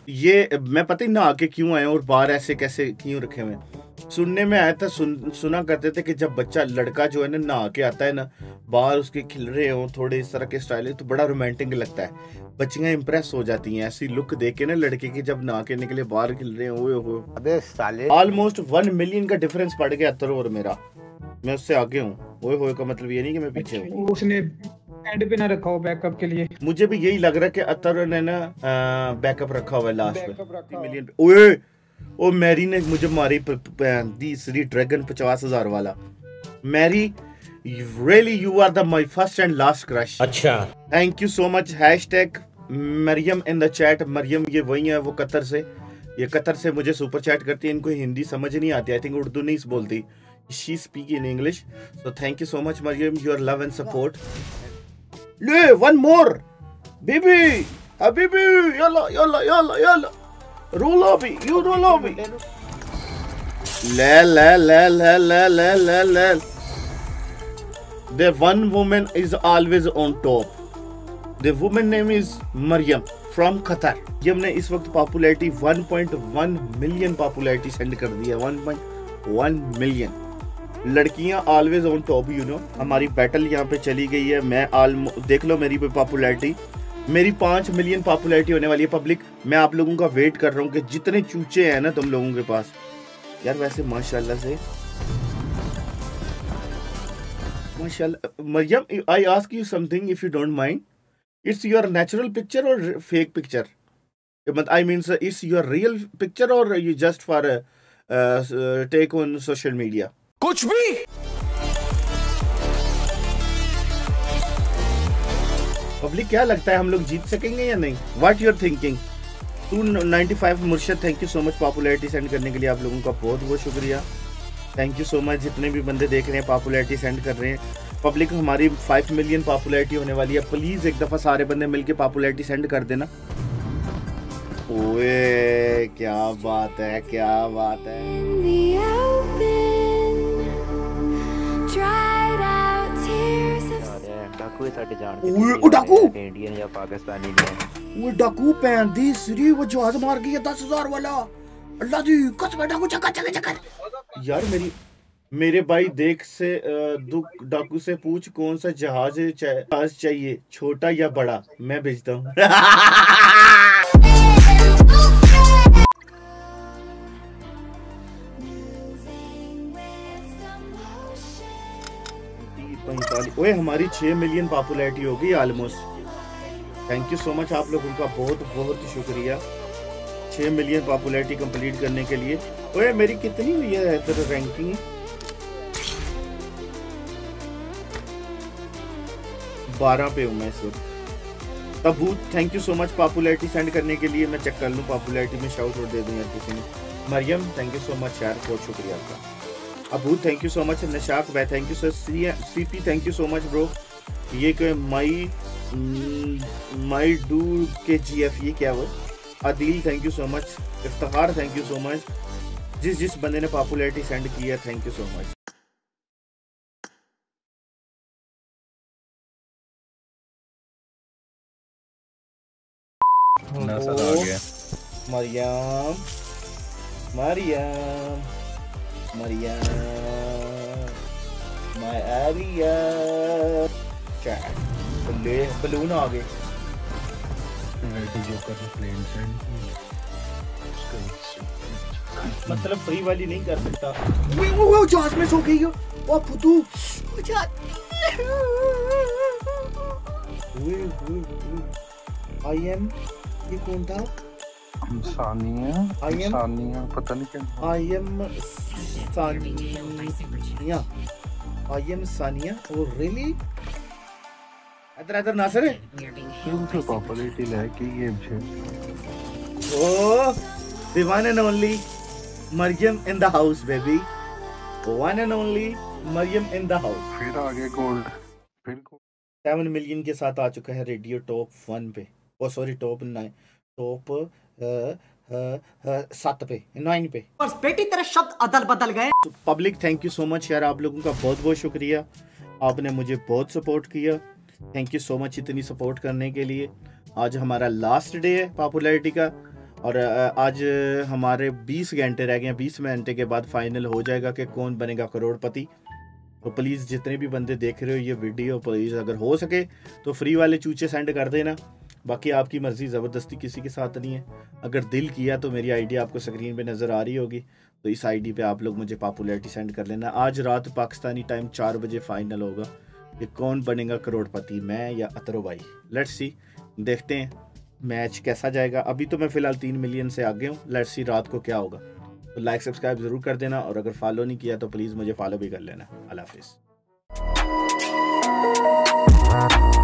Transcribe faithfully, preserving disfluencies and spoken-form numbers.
ये मैं पता ही ना आके क्यों आए और बाहर ऐसे कैसे क्यों रखे हुए। सुनने में आया था, सुन, सुना करते थे कि जब बच्चा लड़का जो है ना नहा के आता है ना, बाहर उसके खिल रहे हो थोड़े इस तरह के स्टाइल है तो बड़ा रोमांटिक लगता है। बच्चियां इंप्रेस हो जाती हैं ऐसी लुक देख के ना लड़के की, जब नहा के निकले बाहर खिल रहे हो। अबे साले, ऑलमोस्ट वन मिलियन का डिफरेंस पड़ गया अतर और मेरा, मैं उससे आगे हूँ। ओए होए का मतलब ये नहीं कि मैं पीछे हूँ। उसने एंड पे ना रखा हो बैकअप के लिए। मुझे भी यही लग रहा है कि अतर ने ना बैकअप रखा हुआ है लास्ट में मिलियन। ओए ओ मैरी ने मुझे मारी तीसरी ड्रैगन पचास हजार वाला। Mary really you are the my first and last crush. अच्छा thank you so much. Hashtag Mariam in the chat. Mariam ये वही है, वो कतर से, ये कतर से मुझे सुपर चैट करती है। इनको हिंदी समझ नहीं आती, आई थिंक उर्दू नहीं बोलती, she speak in English. So thank you so much Mariam, your love and support. ले वन मोर बेबी हबीबी, यल्ला यल्ला यल्ला यल्ला रोलो भी, यू रोलो भी। ले ले ले ले ले ले ले ले। The one woman is always on top. The woman name is Mariam from Qatar. Mariam ने इस वक्त popularity one point one million popularity send कर दी है। One point one million. लड़कियां always on top, you know. हमारी battle यहाँ पे चली गई है। मैं ऑलमोस्ट देख लो मेरी पॉपुलैरिटी, मेरी पाँच मिलियन पॉपुलैरिटी होने वाली है। पब्लिक मैं आप लोगों का वेट कर रहा हूँ कि जितने चूचे हैं ना तुम लोगों के पास यार, वैसे माशाल्लाह से माशाल्लाह। Mariam, I ask you something if you don't mind, it's your natural picture और fake picture? I mean it's your real picture और you just for take on social media? कुछ भी। पब्लिक क्या लगता है हम लोग जीत सकेंगे या नहीं? What you are thinking? Two ninety five Murshad, thank you so much popularity send करने के लिए। आप लोगों का बहुत बहुत शुक्रिया, थैंक यू सो मच। जितने भी बंदे देख रहे हैं पॉपुलैरिटी सेंड कर रहे हैं। पब्लिक हमारी फाइव मिलियन पॉपुलैरिटी होने वाली है। प्लीज एक दफा सारे बंदे मिलके पॉपुलैरिटी सेंड कर देना। ओए क्या बात है, क्या बात है। डाकू साडे जान के डाकू इंडियन या पाकिस्तानी नहीं। वो डाकू पैन दी श्री वो जहाज मार गई है दस हजार वाला। अल्लाह दी कसम, डाकू चक्कर चले चक्कर। यार मेरी मेरे भाई देख से दुख, डाकू से पूछ कौन सा जहाज जहाज चाहिए, छोटा या बड़ा, मैं भेजता हूँ। ओए हमारी छह मिलियन पॉपुलैरिटी हो गई almost. Thank you so much आप लोगों का बहुत बहुत शुक्रिया छह मिलियन पॉपुलैरिटी कंप्लीट करने के लिए। ओए मेरी कितनी हुई है तेरा रैंकिंग? बारह पे हूँ मैं इस वक्त। तबूत, thank you so much popularity send करने के लिए। मैं चेक कर लूँ पॉपुलैरिटी में शाउट आउट दे दूँ यार किसी ने। Mariam, thank you so much यार, बहुत शुक्रिया आपका। Abu, thank you so much. नशाक भाई, thank you sir. CP, thank you so much bro. ये के माई माई डू के जी एफ, ये क्या वो? Adil, thank you so much. Iftikhar, thank you so much. जिस जिस बंदे ने पॉपुलैरिटी सेंड की है, thank you so much. Nasar आ गया। Mariam Mariam Mariam my area chat ले बलून आ गए। मतलब फ्री वाली नहीं कर सकता। वो वो वो जहाज में सो गई हो वो फुदू। आई एम, ये कौन था? सानिया, सानिया पता नहीं क्या। I am Sania, I am Sania. Oh really? इधर इधर नासर है। ये पॉपुलैरिटी लेके ये मुझे। ओ the one and only Maryam in the house baby, one and only Maryam in the house। फिर आगे गोल्ड, फिर सेवन मिलियन के साथ आ चुका है रेडियो टॉप वन पे। Oh sorry top nine, top सात पे, नाइन पे। बेटी तेरे शब्द अदल बदल गए। Public, thank you so much यार, आप लोगों का बहुत बहुत शुक्रिया। आपने मुझे बहुत सपोर्ट किया, थैंक यू सो मच इतनी सपोर्ट करने के लिए। आज हमारा लास्ट डे है पॉपुलैरिटी का और आज हमारे बीस घंटे रह गए हैं, बीस घंटे के बाद फाइनल हो जाएगा कि कौन बनेगा करोड़पति। तो प्लीज़ जितने भी बंदे देख रहे हो ये वीडियो, प्लीज़ अगर हो सके तो फ्री वाले चूचे सेंड कर देना। बाकी आपकी मर्ज़ी, ज़बरदस्ती किसी के साथ नहीं है। अगर दिल किया तो मेरी आईडी आपको स्क्रीन पे नज़र आ रही होगी, तो इस आईडी पे आप लोग मुझे पॉपुलैरिटी सेंड कर लेना। आज रात पाकिस्तानी टाइम चार बजे फाइनल होगा कि कौन बनेगा करोड़पति, मैं या अतरो भाई। लेट्स सी, देखते हैं मैच कैसा जाएगा। अभी तो मैं फ़िलहाल तीन मिलियन से आगे हूँ। लेट्स सी रात को क्या होगा। तो लाइक सब्सक्राइब ज़रूर कर देना, और अगर फॉलो नहीं किया तो प्लीज़ मुझे फॉलो भी कर लेना। अल्लाह हाफिज़।